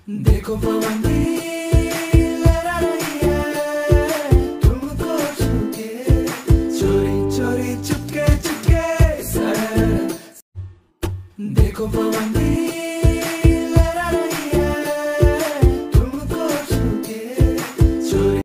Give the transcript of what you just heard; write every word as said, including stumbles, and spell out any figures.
देखो पवंदी लहरा रही है तुमको छूके, चोरी चोरी चुपके चुपके। देखो पवंदी